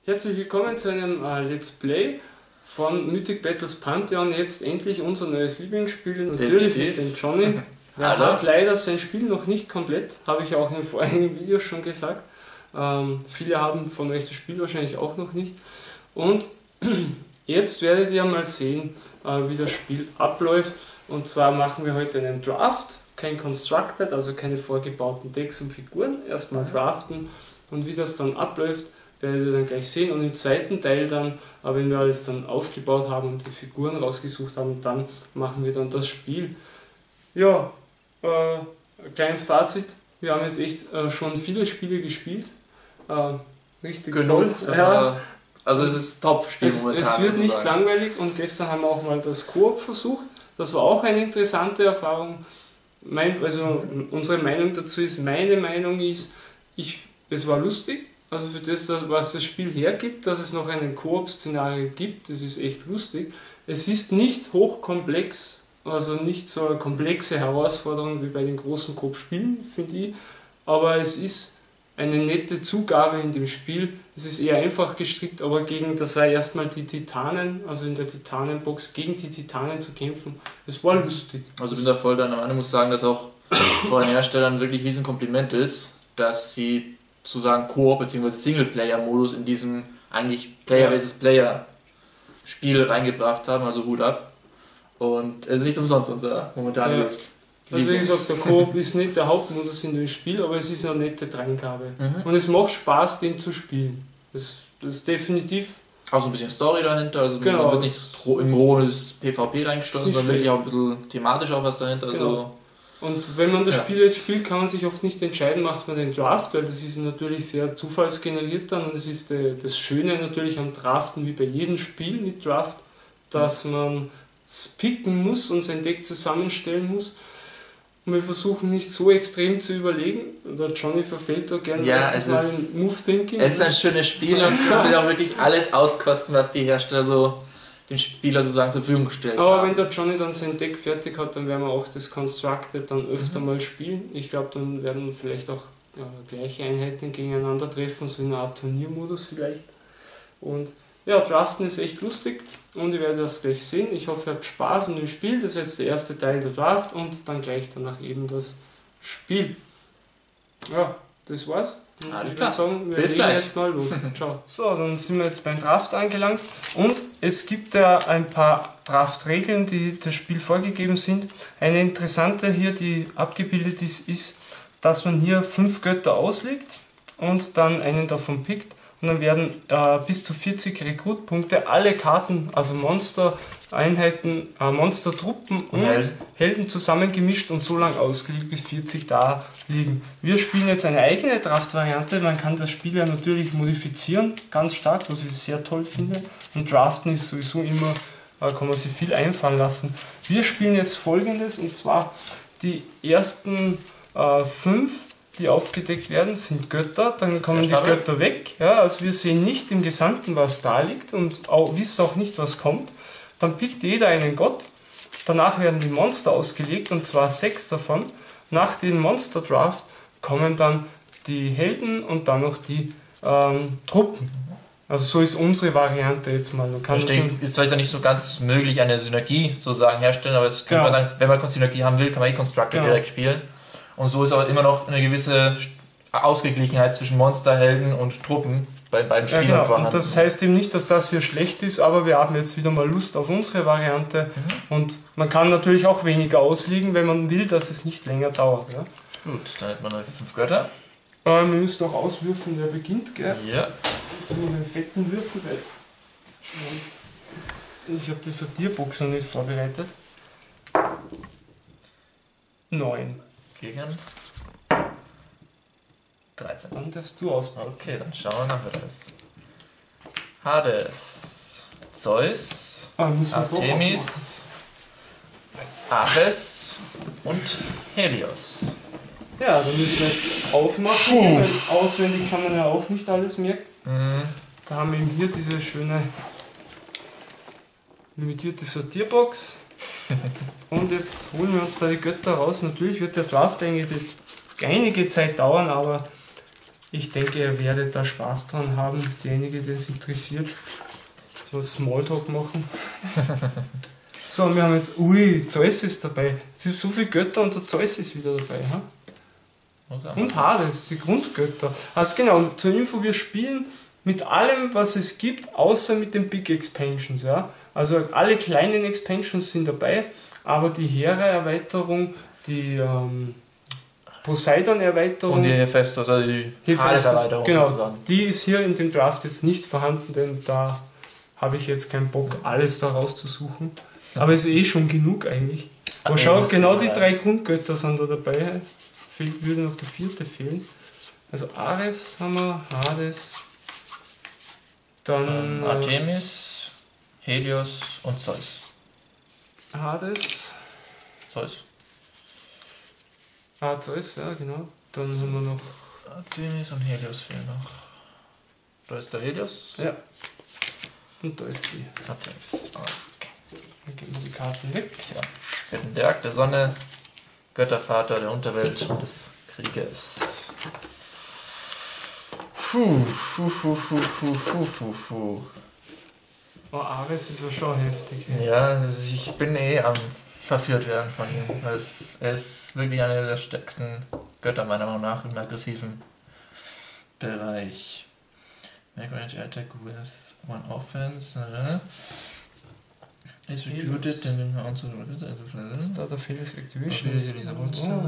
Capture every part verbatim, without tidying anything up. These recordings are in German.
Herzlich willkommen zu einem äh, Let's Play von Mythic Battles Pantheon. Jetzt endlich unser neues Lieblingsspiel, natürlich mit dem Johnny. Er hat leider sein Spiel noch nicht komplett, habe ich auch in vorigen Videos schon gesagt. Ähm, viele haben von euch das Spiel wahrscheinlich auch noch nicht. Und jetzt werdet ihr mal sehen, äh, wie das Spiel abläuft. Und zwar machen wir heute einen Draft, kein Constructed, also keine vorgebauten Decks und Figuren. Erstmal draften und wie das dann abläuft, werdet ihr dann gleich sehen. Und im zweiten Teil dann, wenn wir alles dann aufgebaut haben und die Figuren rausgesucht haben, dann machen wir dann das Spiel. Ja, äh, kleines Fazit. Wir haben jetzt echt äh, schon viele Spiele gespielt. Äh, richtig Genug, toll. Ja. Also es ist Top-Spiel Es, momentan. es wird nicht sagen. langweilig und gestern haben wir auch mal das Koop versucht. Das war auch eine interessante Erfahrung. Mein, also unsere Meinung dazu ist, meine Meinung ist, ich, es war lustig. Also für das, was das Spiel hergibt, dass es noch einen Koop-Szenario gibt, das ist echt lustig. Es ist nicht hochkomplex, also nicht so eine komplexe Herausforderung wie bei den großen Koop-Spielen, finde ich. Aber es ist eine nette Zugabe in dem Spiel. Es ist eher einfach gestrickt, aber gegen, das war erstmal die Titanen, also in der Titanenbox, gegen die Titanen zu kämpfen. Es war lustig. Also ich bin da voll deiner Meinung, muss sagen, dass auch vor den Herstellern wirklich ein Riesenkompliment ist, dass sie zu sagen Koop bzw. Singleplayer-Modus in diesem eigentlich Player versus Player Spiel reingebracht haben, also Hut ab. Und es ist nicht umsonst unser momentanes ja. Also wie gesagt, der Koop ist nicht der Hauptmodus in dem Spiel, aber es ist eine nette Dreingabe. Mhm. Und es macht Spaß, den zu spielen. Das, das ist definitiv... Auch so ein bisschen Story dahinter, also genau, man wird nicht im rohes PvP reingeschlossen, sondern wirklich auch ein bisschen thematisch auch was dahinter. Genau. Also und wenn man das ja. Spiel jetzt spielt, kann man sich oft nicht entscheiden, macht man den Draft, weil das ist natürlich sehr zufallsgeneriert dann und es ist das Schöne natürlich am Draften, wie bei jedem Spiel mit Draft, dass man es picken muss und sein Deck zusammenstellen muss. Und wir versuchen nicht so extrem zu überlegen. Der Johnny verfällt da gerne ja, mal in Move Thinking. Es ist ein schönes Spiel und man will auch wirklich alles auskosten, was die Hersteller so den Spieler sozusagen zur Verfügung gestellt Aber haben. wenn der Johnny dann sein Deck fertig hat, dann werden wir auch das Constructed dann öfter mhm. mal spielen. Ich glaube, dann werden wir vielleicht auch ja, gleiche Einheiten gegeneinander treffen, so in einer Art Turniermodus vielleicht. Und ja, Draften ist echt lustig und ihr werdet das gleich sehen. Ich hoffe, ihr habt Spaß an dem Spiel. Das ist jetzt der erste Teil der Draft und dann gleich danach eben das Spiel. Ja, das war's. Und Alles ich klar. würde sagen, wir Bis legen gleich. jetzt mal los. Ciao. So, dann sind wir jetzt beim Draft angelangt und es gibt ja ein paar Draft-Regeln, die das Spiel vorgegeben sind. Eine interessante hier, die abgebildet ist, ist, dass man hier fünf Götter auslegt und dann einen davon pickt. Und dann werden äh, bis zu vierzig Rekrutpunkte alle Karten, also Monster-Einheiten, äh, Monster-Truppen und Helden. Helden zusammengemischt und so lang ausgelegt, bis vierzig da liegen. Wir spielen jetzt eine eigene Draft-Variante. Man kann das Spiel ja natürlich modifizieren, ganz stark, was ich sehr toll finde. Und Draften ist sowieso immer, äh, kann man sich viel einfallen lassen. Wir spielen jetzt Folgendes, und zwar die ersten äh, fünf, die aufgedeckt werden, sind Götter, dann kommen die Götter weg. Ja, also wir sehen nicht im Gesamten, was da liegt und auch, wissen auch nicht, was kommt. Dann pickt jeder einen Gott, danach werden die Monster ausgelegt und zwar sechs davon. Nach dem Monster Draft kommen dann die Helden und dann noch die ähm, Truppen. Also so ist unsere Variante jetzt mal. Man kann das ist zwar nicht so ganz möglich, eine Synergie sozusagen herstellen, aber es kann genau. man dann, wenn man Synergie haben will, kann man eh Constructed genau. direkt spielen. Und so ist aber immer noch eine gewisse Ausgeglichenheit zwischen Monster, Helden und Truppen bei beiden Spielern ja, genau. vorhanden. Und das heißt eben nicht, dass das hier schlecht ist, aber wir haben jetzt wieder mal Lust auf unsere Variante. Mhm. Und man kann natürlich auch weniger ausliegen, wenn man will, dass es nicht länger dauert. Ja? Gut, dann hat man noch fünf Götter. Äh, wir müssen auch auswürfeln, wer beginnt, gell? Ja. Jetzt haben wir den fetten Würfel, weil ich habe die Sortierbox noch nicht vorbereitet. Neun. Gegen dreizehn. Dann darfst du auspacken. Okay, dann schauen wir nach das. Hades, Zeus, ah, Artemis, Ares und Helios. Ja, dann müssen wir jetzt aufmachen, uh. weil auswendig kann man ja auch nicht alles merken. Mhm. Da haben wir eben hier diese schöne limitierte Sortierbox. Und jetzt holen wir uns da die Götter raus. Natürlich wird der Draft einige, einige Zeit dauern, aber Ich denke, ihr werdet da Spaß dran haben, diejenigen, die es interessiert. So Smalltalk machen. So, wir haben jetzt, ui, Zeus ist dabei. Es sind so viele Götter und der Zeus ist wieder dabei. Ha? Und Hades, die Grundgötter. Also genau, zur Info, wir spielen mit allem, was es gibt, außer mit den Big Expansions. Ja? Also alle kleinen Expansions sind dabei, aber die Hera-Erweiterung, die ähm, Poseidon-Erweiterung und die Hephaestus, also die Hades-Erweiterung, genau, die ist hier in dem Draft jetzt nicht vorhanden, denn da habe ich jetzt keinen Bock, alles da rauszusuchen. Aber es ist eh schon genug eigentlich. Aber schau, genau die drei Grundgötter sind da dabei. Fehlt, würde noch der vierte fehlen. Also Ares haben wir, Hades, dann ähm, Artemis, Helios und Zeus. Hades. Zeus. Ah, Zeus, ja genau. Dann haben wir noch Artemis und Helios fehlen noch. Da ist der Helios. Ja. Und da ist sie. Artemis. Okay. Dann geben wir die Karten weg. Ja. Wir haben der Ark der Sonne, Göttervater der Unterwelt und des Krieges. Puh, puh, puh, puh, puh, puh, puh, puh. Oh, Ares ist ja schon heftig. Ey. Ja, also ich bin eh am verführt werden von ihm. Weil es, er ist wirklich einer der stärksten Götter meiner Meinung nach im aggressiven Bereich. Make range attack with one offense. Äh. Is recruited in den Council. Ist da der Phyllis Activation? Oh.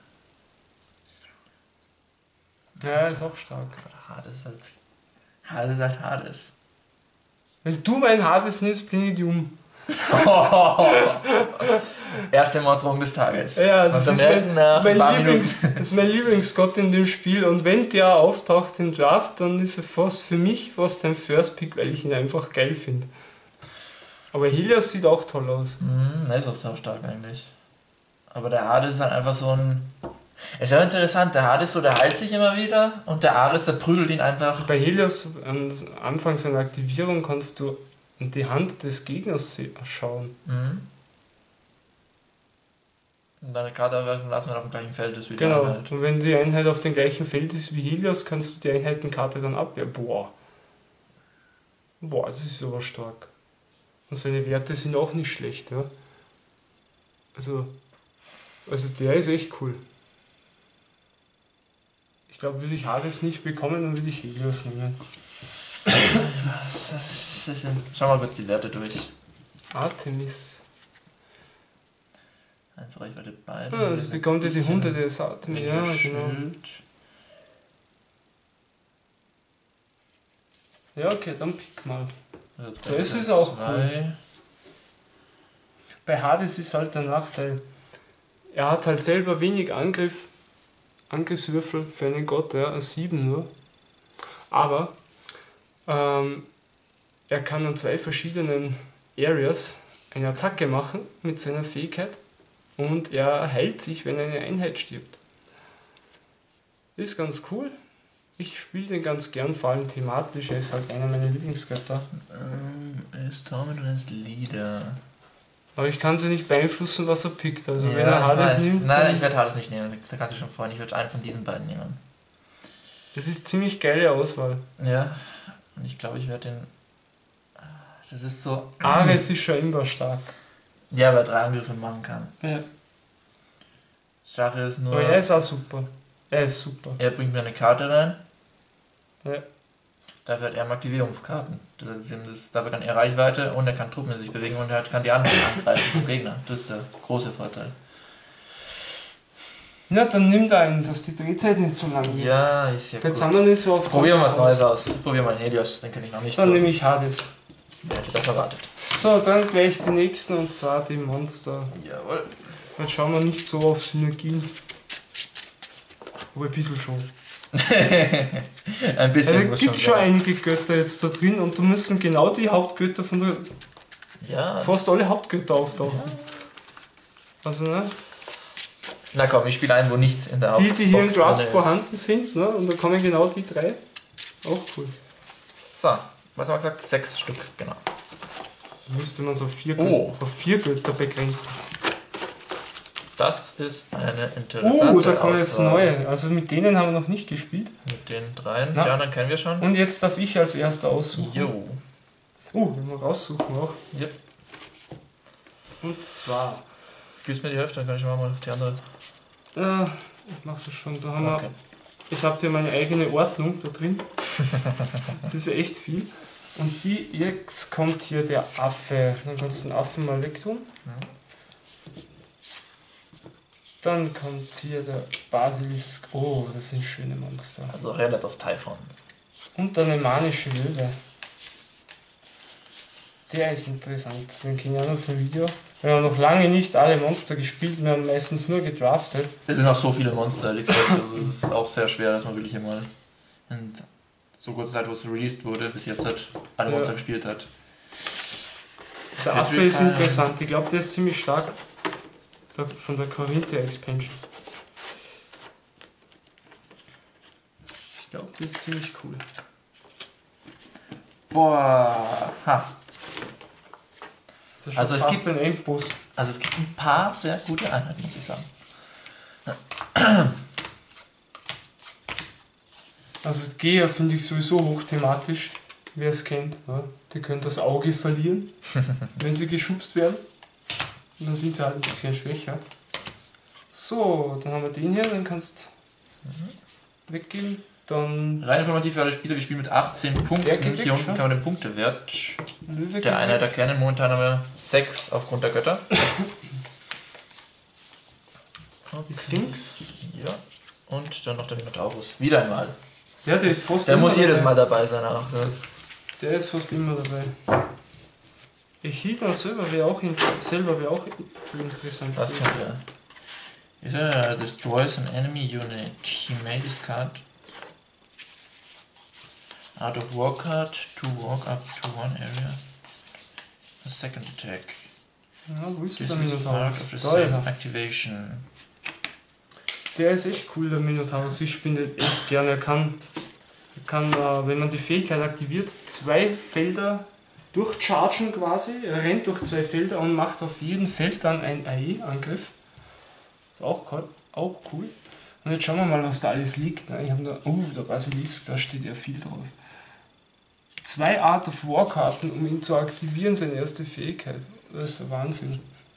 Ja, ist auch stark. Hades ist halt. Hades ist halt Hades. Wenn du mein Hades nimmst, bringe ich dich um. Erste Morddrohung des Tages. Ja, das ist mein, mein, Lieblings, Minuten. das ist mein Lieblingsgott in dem Spiel. Und wenn der auftaucht im Draft, dann ist er fast für mich fast ein First Pick, weil ich ihn einfach geil finde. Aber Helios sieht auch toll aus. Mhm, der ist auch sehr stark eigentlich. Aber der Hades ist halt einfach so ein... Es ist ja interessant, der Hades so, der heilt sich immer wieder und der Ares, der prügelt ihn einfach. Bei Helios am Anfang seiner Aktivierung kannst du in die Hand des Gegners schauen. Mhm. Und deine Karte lassen wir auf dem gleichen Feld ist wie die Genau, Einheit. und wenn die Einheit auf dem gleichen Feld ist wie Helios, kannst du die Einheitenkarte dann abwehren. Boah. Boah, das ist aber stark. Und seine Werte sind auch nicht schlecht, ja. Also, also der ist echt cool. Ich glaube, würde ich Hades nicht bekommen, dann würde ich Helios nehmen. Das ist ein, schau mal kurz die Werte durch. Artemis. Eins Reichweite beide. Ja, also bekommt ihr die Hunde des Artemis, ja, genau. Ja, okay, dann pick mal. Zeus ist auch cool. Bei Hades ist halt der Nachteil, er hat halt selber wenig Angriff, Angriffswürfel für einen Gott, ja, sieben nur. Aber ähm, er kann an zwei verschiedenen Areas eine Attacke machen mit seiner Fähigkeit und er heilt sich, wenn eine Einheit stirbt. Ist ganz cool. Ich spiele den ganz gern, vor allem thematisch, er ist halt einer meiner Lieblingsgötter. Ähm, er ist Torment und er ist Leader. Aber ich kann sie nicht beeinflussen, was er pickt. Also Ja, wenn er ich Hades weiß. nimmt. Nein, ich werde Hades nicht nehmen, da kannst du schon freuen. Ich würde einen von diesen beiden nehmen. Das ist ziemlich geile Auswahl. Ja, und ich glaube, ich werde den. Das ist so. Ares ist schon immer stark. Ja, weil er drei Angriffe machen kann. Ja. Sache ist nur. Aber er ist auch super. Er ist super. Er bringt mir eine Karte rein. Ja. Dafür hat er Aktivierungskarten. Das das, dafür kann er Reichweite und er kann Truppen in sich bewegen und er kann die anderen angreifen vom Gegner. Das ist der große Vorteil. Ja, dann nimm da einen, dass die Drehzeit nicht so lang wird. Ja, ist ja Jetzt gut. haben wir nicht so oft. Probieren wir was Neues aus. Probieren wir einen Helios, den kenne ich noch nicht. Dann so. nehme ich Hades. Wer hätte das erwartet? So, dann gleich die nächsten und zwar die Monster. Jawohl. Jetzt schauen wir nicht so auf Synergien. Aber ein bisschen schon. Ein bisschen. Also, muss es gibt schon schon sein. einige Götter jetzt da drin und da müssen genau die Hauptgötter von der. Ja. Fast alle Hauptgötter auftauchen. Also, ne? Na komm, ich spiele einen, wo nicht in der Die, die hier im Hauptbox Draft drin ist. vorhanden sind, ne? Und da kommen genau die drei. Auch cool. So, was haben wir gesagt? Sechs Stück, genau. Da müsste man so vier, Oh. Götter, auf vier Götter begrenzen. Das ist eine interessante Uh, da kommen jetzt Auswahl. neue. Also mit denen haben wir noch nicht gespielt. Mit den dreien, Na. die anderen kennen wir schon. Und jetzt darf ich als erster aussuchen. Jo. Uh, wenn wir raussuchen auch. Ja. Und zwar. Gibst mir die Hälfte, dann kann ich mal die andere. Äh, ich mach das schon. Da haben Okay. wir. Ich habe hier meine eigene Ordnung da drin. Das ist echt viel. Und die, jetzt kommt hier der Affe. Dann kannst du den Affen mal weg tun. Dann kommt hier der Basilisk. Oh, das sind schöne Monster. Also Relic of Typhon. Und der nemanische Löwe. Der ist interessant. Den kenne ich auch noch vom Video. Wir haben noch lange nicht alle Monster gespielt, wir haben meistens nur gedraftet. Es sind auch so viele Monster, ehrlich gesagt. Also es ist auch sehr schwer, dass man wirklich einmal in so kurzer Zeit, wo es released wurde, bis jetzt halt alle Ja. Monster gespielt hat. Der Wird Affe viel ist fallen. interessant. Ich glaube, der ist ziemlich stark. Der, von der Corinthian Expansion. Ich glaube, der ist ziemlich cool. Boah, ha. Das ist schon Also es fast gibt- ein Endboss. Also es gibt ein paar sehr gute Einheiten, muss ich sagen. Also Geher finde ich sowieso hochthematisch, wer es kennt. Ja. Die können das Auge verlieren, wenn sie geschubst werden. Und dann sind sie halt ein bisschen schwächer. So, dann haben wir den hier, den kannst du weggeben. Dann Rein informativ für alle Spieler, wir spielen mit achtzehn Punkten. Der geht weg, Hier unten schon. kann man den Punktewert. Löwe. Der Einheit erkennen, momentan haben wir sechs aufgrund der Götter. ist links. Ja. Und dann noch der Minotaurus. Wieder einmal. Ja, der ist fast Der immer muss jedes dabei. Mal dabei sein. Auch. Das Der ist fast immer dabei. Echidna selber wäre auch, in, selber wär auch interessant. das kann wir. Is a destroys an enemy unit. He may discard out of war card to walk up to one area. A second attack. Ja, wo ist This der is Minotaurus? mark of the Da ist same er. activation. Der ist echt cool, der Minotaurus. Ich spiele den echt gerne. Er kann, er kann äh, wenn man die Fähigkeit aktiviert, zwei Felder durchchargen quasi. Er rennt durch zwei Felder und macht auf jedem Feld dann einen A E-Angriff. Ist auch cool. Auch cool. Und jetzt schauen wir mal, was da alles liegt. Ich habe da, oh, der Basilisk, da steht ja viel drauf. Zwei Art of War Karten, um ihn zu aktivieren, seine erste Fähigkeit. Das ist ein Wahnsinn.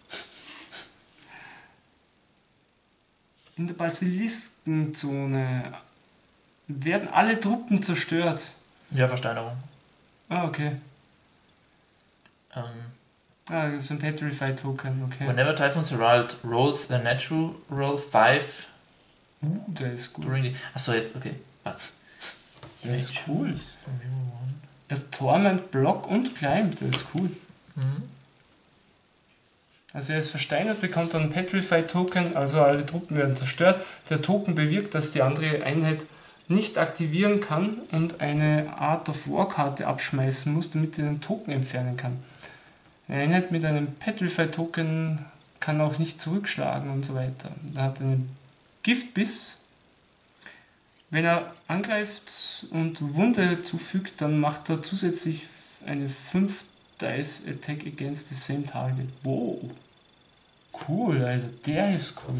In der Basiliskenzone werden alle Truppen zerstört. Ja, Versteinerung. Ah, okay. Um, Ah, das ist ein Petrified Token, okay. whenever Typhon's Herald rolls a natural roll five Uh, der ist gut. during the. Achso, jetzt, okay. Was? Der ist cool. Er Torment, Block und Climb, der ist cool. Mhm. Also er ist versteinert, bekommt dann einen Petrified Token, also alle Truppen werden zerstört. Der Token bewirkt, dass die andere Einheit nicht aktivieren kann und eine Art of War Karte abschmeißen muss, damit er den Token entfernen kann. Eine Einheit mit einem Petrified Token kann auch nicht zurückschlagen und so weiter. Er hat einen Giftbiss. Wenn er angreift und Wunde zufügt, dann macht er zusätzlich eine fünf Dice Attack against the same target. Wow. Cool, Alter. Der ist cool.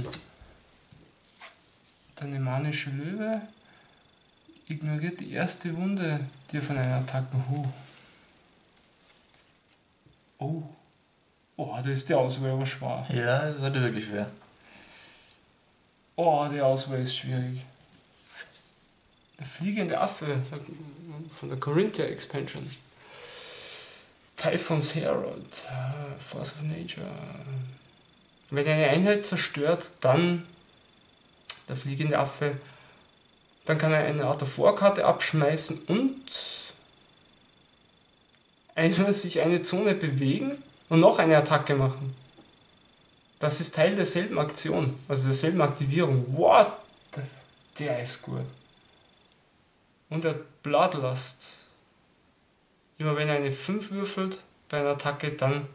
Der nemanische Löwe ignoriert die erste Wunde, die er von einer Attacke. Oh. Oh. Oh, da ist die Auswahl aber schwer. Ja, das ist heute wirklich schwer. Oh, die Auswahl ist schwierig. Der fliegende Affe von der Corinthian Expansion. Typhon's Herald. äh, Force of Nature. Wenn eine Einheit zerstört, dann der fliegende Affe, dann kann er eine Art of War Karte abschmeißen und eine, sich eine Zone bewegen und noch eine Attacke machen. Das ist Teil derselben Aktion, also derselben Aktivierung. What? Der ist gut. Und der Bloodlust. Immer wenn er eine fünf würfelt bei einer Attacke, dann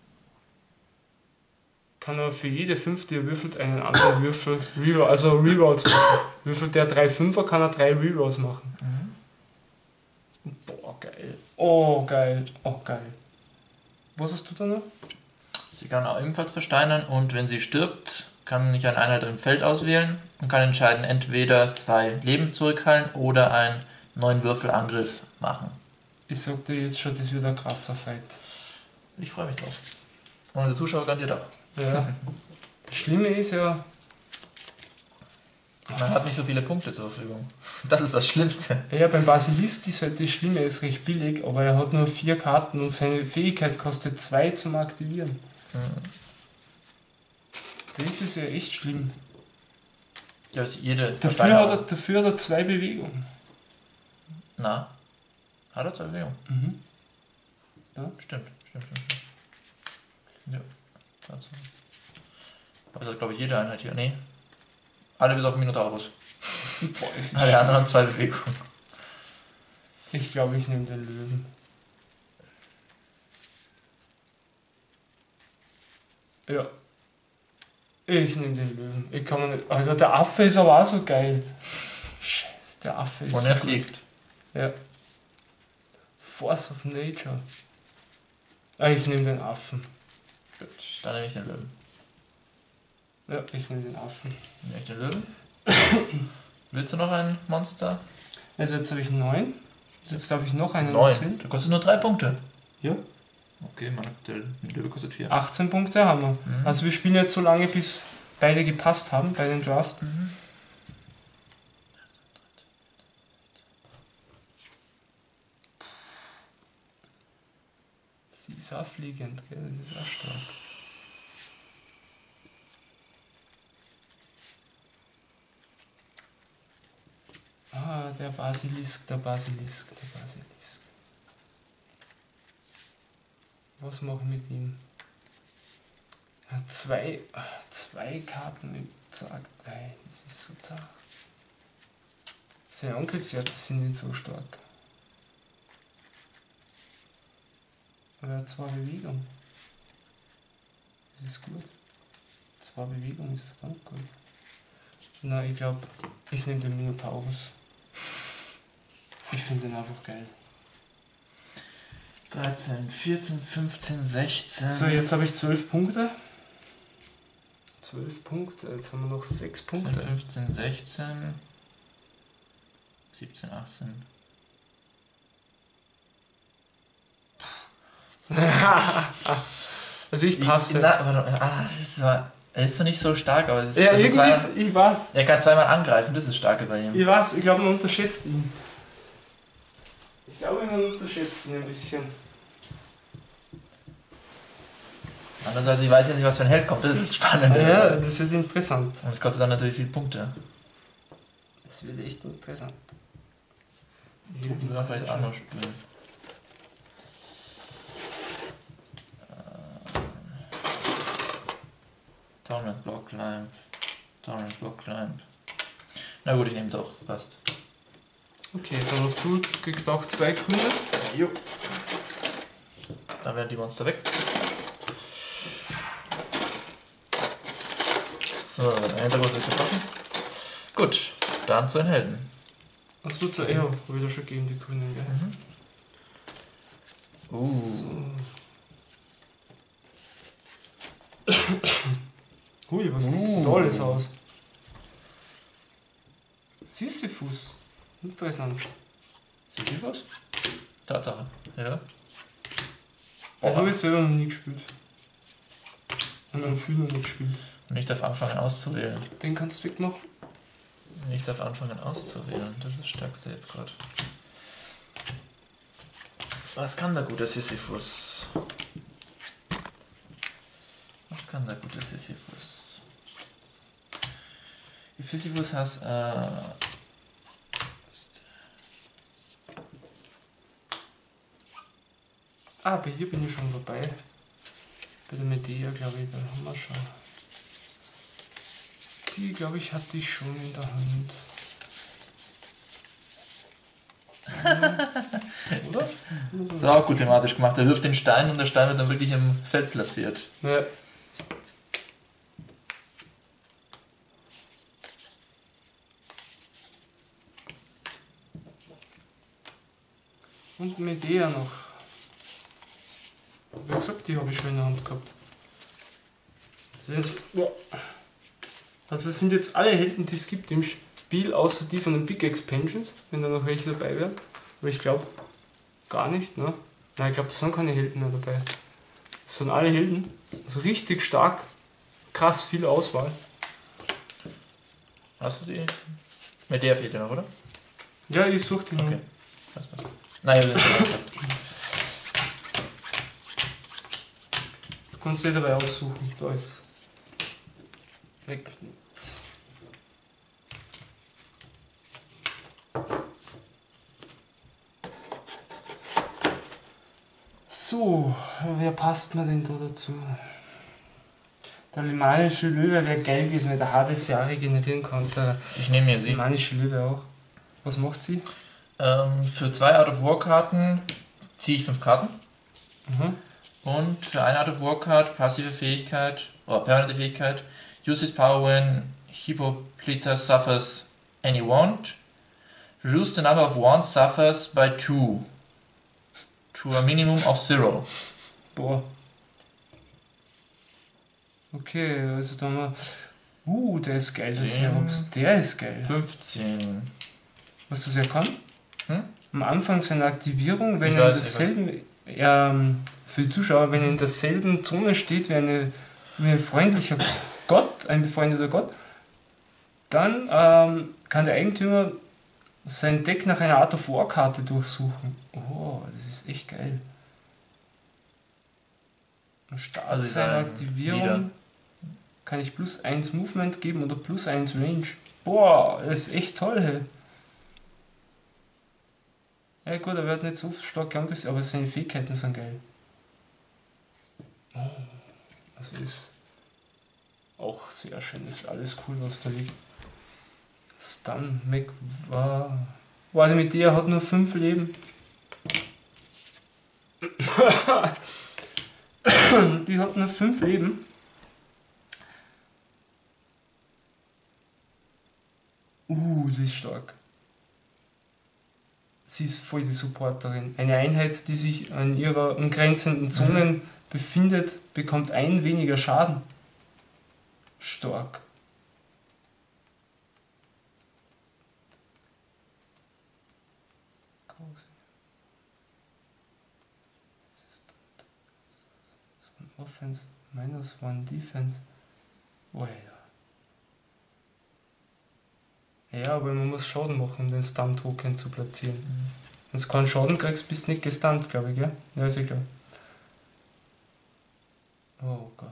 kann er für jede fünf, die er würfelt, einen anderen Würfel, Reroll, also Rerolls machen. Würfelt der drei Fünfer, kann er drei Rerolls machen. Mhm. Boah, geil. Oh, geil. Oh, geil. Was hast du da noch? Sie kann auch ebenfalls versteinern und wenn sie stirbt, kann nicht eine Einheit im Feld auswählen und kann entscheiden, entweder zwei Leben zurückhalten oder einen neuen Würfelangriff machen. Ich sag dir jetzt schon, das wird ein krasser Fight. Ich freue mich drauf. Und der Zuschauer garantiert auch. Ja. Das Schlimme ist ja, man hat nicht so viele Punkte zur Verfügung. Das ist das Schlimmste. ja, beim Basilisk ist halt das Schlimme, er ist recht billig, aber er hat nur vier Karten und seine Fähigkeit kostet zwei zum Aktivieren. Mhm. Das ist ja echt schlimm. Ja, also jede Dafür hat, er, dafür hat er zwei Bewegungen. Na, hat er zwei Bewegungen? Mhm. Ja, stimmt, stimmt, stimmt. stimmt. Ja, tatsächlich. Also glaube ich jede Einheit hier. Nee. Alle bis auf Minotaurus. Boah, es ist Alle anderen haben zwei Bewegungen. Ich glaube, ich nehme den Löwen. Ja. Ich nehme den Löwen. Ich kann mir nicht. Alter, der Affe ist aber auch so geil. Scheiße, der Affe ist Und so er gut. fliegt. Ja. Force of Nature. Ah, ich nehme den Affen. Gut, dann nehme ich den Löwen. Ja, ich nehme den Affen. Nehme ich den Löwen. Willst du noch ein Monster? Also jetzt habe ich neun. Jetzt darf ich noch einen Neun. auswählen. Der kostet nur drei Punkte. Ja. Okay, man, der Löwe kostet vier. achtzehn Punkte haben wir. Mhm. Also wir spielen jetzt so lange, bis beide gepasst haben bei den Draft. Mhm. Sie ist auch fliegend, gell? Das ist auch stark. Ah, der Basilisk, der Basilisk, der Basilisk. Was mache ich mit ihm? Ja, zwei, zwei Karten mit Zack, nein, das ist so zart. Seine Angriffswerte sind nicht so stark. Aber er hat zwei Bewegungen. Das ist gut. Zwei Bewegungen ist verdammt gut. Na, ich glaube, ich nehme den Minotaurus. Ich finde den einfach geil. dreizehn, vierzehn, fünfzehn, sechzehn. So, jetzt habe ich zwölf Punkte. zwölf Punkte, jetzt haben wir noch sechs Punkte. fünfzehn, sechzehn, siebzehn, achtzehn. Also ich passe. Na, warte, ah, das war, er ist doch nicht so stark, aber es ist, Ja, also irgendwie zwei, ist, ich weiß. er kann zweimal angreifen, das ist das Starke bei ihm. Ich weiß, ich glaube, man unterschätzt ihn. Ich glaube, man unterschätzt ihn ein bisschen. Andererseits, ich weiß ja nicht, was für ein Held kommt, das ist spannend. Ja, das wird interessant. Und es kostet dann natürlich viele Punkte. Das wird echt interessant. Die würden wir vielleicht auch noch spielen. Torment Block Climb. Torment Block Climb. Na gut, ich nehme doch, passt. Okay, dann hast du, kriegst auch zwei Grüne. Jo. Dann werden die Monster weg. So, der Hintergrund wird getroffen. Gut, dann zu den Helden. Hast du zur Eho wieder schon gegen die Grünen, gell? Mhm. Uh. So. Hui, was sieht Uh. da alles aus? Sisyphus. Interessant. Sisyphus? Tatsache, ja. Den Oh. habe ich selber noch nie gespielt. Und dann viel noch nie gespielt. Und ich darf anfangen auszuwählen. Den kannst du wegmachen. Ich darf anfangen auszuwählen. Das ist das Stärkste jetzt gerade. Was kann der gute Sisyphus? Was kann der gute Sisyphus? If Sisyphus has uh, Ah, bei hier bin ich schon vorbei. Bei der Medea, glaube ich, da haben wir schon. Die, glaube ich, hatte ich schon in der Hand. Oder? das ist auch gut thematisch gemacht. Er wirft den Stein und der Stein wird dann wirklich im Feld platziert. Ja. Und Medea noch. Wie gesagt, die habe ich schon in der Hand gehabt. So jetzt, ja. Also es sind jetzt alle Helden, die es gibt im Spiel, außer die von den Big Expansions, wenn da noch welche dabei wären. Aber ich glaube gar nicht, ne? Nein, ich glaube, da sind keine Helden mehr dabei. Das sind alle Helden. Also richtig stark. Krass viel Auswahl. Hast du die? Mit der fehlt ja noch, oder? Ja, ich suche die noch. Okay. Nein, ich habe den schon gehabt. Du kannst dir dabei aussuchen. Da ist. Weg. So, wer passt mir denn da dazu? Der limanische Löwe wäre geil gewesen, weil der Hades ja regenerieren konnte. Ich nehme mir sie. Limanische Löwe auch. Was macht sie? Ähm, für zwei Out of War Karten ziehe ich fünf Karten. Mhm. Und für eine Out of War Card, passive Fähigkeit, oder permanente Fähigkeit, use his power when Hippolyta suffers any wound. Reduce the number of wounds suffers by two. To a minimum of zero. Boah. Okay, also da haben wir. Uh, der ist geil, das Herops. Der ist geil. fünfzehn. Was das ja kann? Hm? Am Anfang seiner Aktivierung, wenn Ich er in weiß, derselben. Ähm, für die Zuschauer, wenn er in derselben Zone steht wie, eine, wie ein freundlicher Gott, ein befreundeter Gott, dann ähm, kann der Eigentümer sein Deck nach einer Art of War Karte durchsuchen. Oh, das ist echt geil. Am Start Also seiner dann Aktivierung wieder. kann ich plus eins Movement geben oder plus eins Range. Boah, das ist echt toll, hey. Ja gut, er wird nicht so stark angesiedelt, aber seine Fähigkeiten sind geil. Oh, das ist auch sehr schön, das ist alles cool, was da liegt. Stun, Mac war. Warte, mit der hat nur fünf Leben. Die hat nur fünf Leben. Uh, die ist stark. Sie ist voll die Supporterin. Eine Einheit, die sich an ihrer umgrenzenden Zonen mhm. befindet, bekommt ein weniger Schaden. Stark. Offense, minus one Defense. Oh ja. Ja, aber man muss Schaden machen, um den Stun-Token zu platzieren. Mhm. Wenn du keinen Schaden kriegst, bist du nicht gestunt, glaube ich, gell? Ja, ist egal. Oh Gott.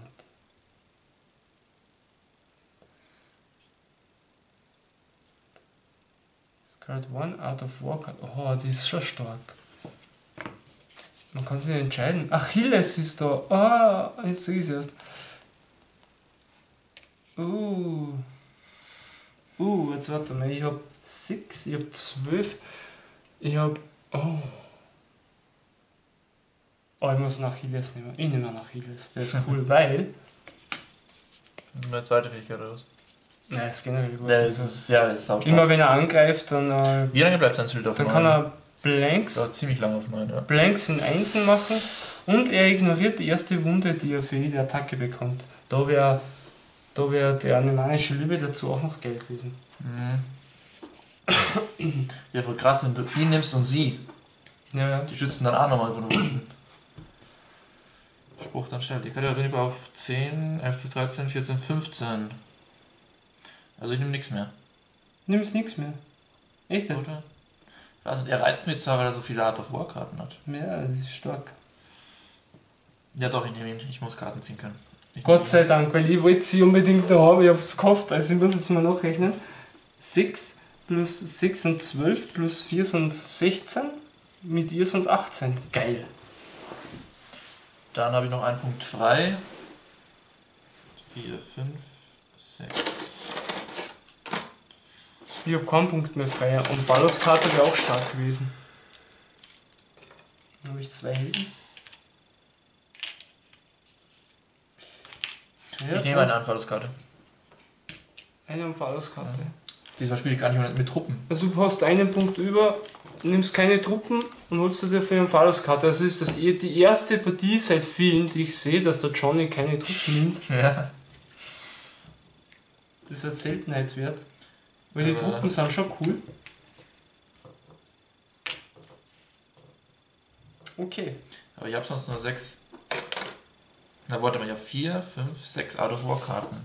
Card one out of war card. Oh, die ist schon stark. Man kann sich nicht entscheiden. Achilles ist da. Ah, jetzt sehe ich es erst. Uh. Uh, jetzt warte mal. Ich habe sechs, ich habe zwölf. Ich habe. Oh. Oh, ich muss einen Achilles nehmen. Ich nehme einen Achilles. Der ist cool, weil. Eine zweite Fähigkeit oder was? Nein, ist generell gut. Ja, es ist, ja, ist auch immer wenn er angreift, dann. Äh, Wie lange bleibt sein Schild auf Dann neun? kann er Blanks. Ja, ziemlich lange auf neun, ja. Blanks in Einsen machen und er ignoriert die erste Wunde, die er für jede Attacke bekommt. Da wäre da wär der animalische Liebe dazu auch noch Geld gewesen. Mhm. Ja, voll krass, wenn du ihn nimmst und sie. Ja, ja. Die schützen dann auch nochmal von unten. Spruch dann stellt. Ich kann ja rüber auf zehn, elf, dreizehn, vierzehn, fünfzehn. Also ich nehme nichts mehr. Nimmst nichts mehr. Echt jetzt? Oder? Ich weiß nicht, er reizt mich zwar, weil er so viele Art of War Karten hat. Ja, das ist stark. Ja doch, ich nehme ihn. Ich muss Karten ziehen können. Ich Gott sei Dank, weil ich wollte sie unbedingt da haben. Ich habe es gehofft, also ich muss jetzt mal nachrechnen. sechs plus sechs sind zwölf, plus vier sind sechzehn, mit ihr sind es achtzehn. Geil. Dann habe ich noch einen Punkt frei. vier, fünf, sechs. Ich habe keinen Punkt mehr frei. Und Valos Karte wäre auch stark gewesen. Dann habe ich zwei Helden. Ja, Ich nehme eine Anfallskarte. Eine Anfallskarte. Ja. Diesmal spiele ich gar nicht mehr mit Truppen. Also du hast einen Punkt über, nimmst keine Truppen und holst dir dafür eine Anfallskarte. Das ist das, die erste Partie seit vielen, die ich sehe, dass der Johnny keine Truppen nimmt. Ja. Das hat Seltenheitswert. Weil die Aber- Truppen sind schon cool. Okay. Aber ich habe sonst nur sechs. Na, warte mal, ich habe vier, fünf, sechs Out of War Karten.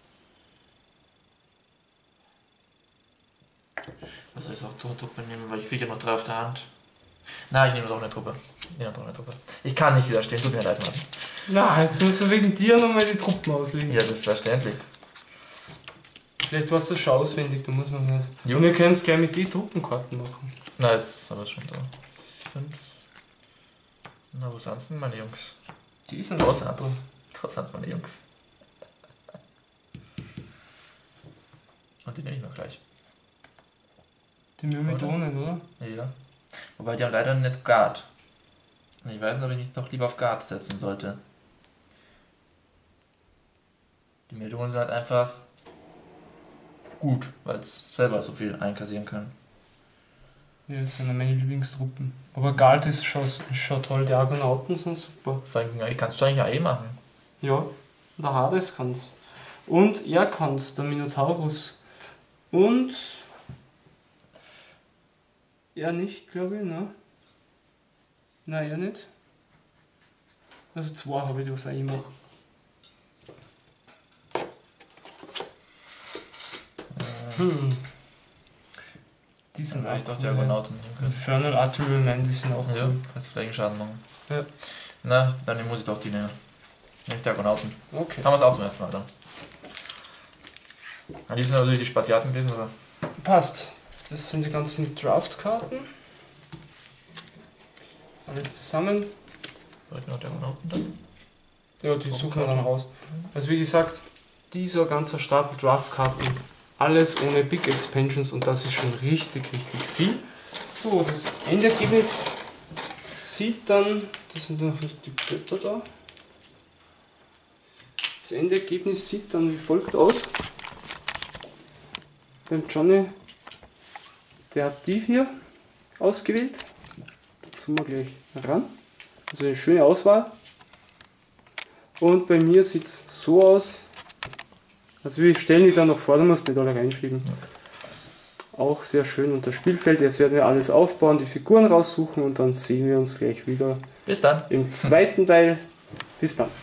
Was soll ich auch zur Truppe nehmen, weil ich kriege ja noch drei auf der Hand. Na, ich nehme doch eine Truppe. Ich nehme doch eine Truppe. Ich kann nicht widerstehen, tut mir leid, Mann. Na, jetzt müssen wir wegen dir nochmal die Truppen auslegen. Ja, selbstverständlich. Vielleicht warst du schon auswendig, da muss man nicht. Jo. Und wir können es gleich mit den Truppenkarten machen. Na, jetzt haben wir es schon da. Fünf. Na, wo sind denn meine Jungs? Die sind Da super. sind's. Da sind meine Jungs. Und die nehme ich noch gleich. Die Myrmidonen, oder? Ja. Wobei die haben leider nicht Guard. Ich weiß nicht, ob ich nicht doch lieber auf Guard setzen sollte. Die Melonen sind halt einfach gut, weil es selber so viel einkassieren können. Ja, das sind ja meine Lieblingstruppen. Aber Galt ist schon, ist schon toll, die Argonauten sind super. Vor allem ja, kannst du eigentlich auch eh machen. Ja, der Hades kann's. Und er kann's, der Minotaurus. Und er nicht, glaube ich, ne? Nein, er nicht. Also zwei habe ich, was ich mache. Hm. Die sind Dann hätte ich auch doch die cool, Argonauten nehmen ja. können. Infernal Artilleryman, die sind auch Ja, cool. kannst du gleich Schaden machen. Ja. Na, dann muss ich doch die nehmen. Nehme ich die Argonauten. Okay. Haben wir es auch zum ersten Mal, dann. Ah, die sind natürlich die Spartiaten gewesen, oder? Passt. Das sind die ganzen Draft-Karten. Alles zusammen. Sollten wir noch die Argonauten dann? Ja, die suchen wir dann raus. Also wie gesagt, dieser ganze Stapel Draft-Karten, alles ohne Big Expansions und das ist schon richtig, richtig viel. So, das Endergebnis sieht dann, das sind noch nicht die Blätter da. Das Endergebnis sieht dann wie folgt aus. Beim Johnny, der hat die hier ausgewählt. Dazu mal gleich ran. Also eine schöne Auswahl. Und bei mir sieht es so aus. Also wir stellen die dann noch vor, da musst du nicht alle reinschieben. Auch sehr schön unter Spielfeld. Jetzt werden wir alles aufbauen, die Figuren raussuchen und dann sehen wir uns gleich wieder Bis dann. im zweiten Teil. Bis dann.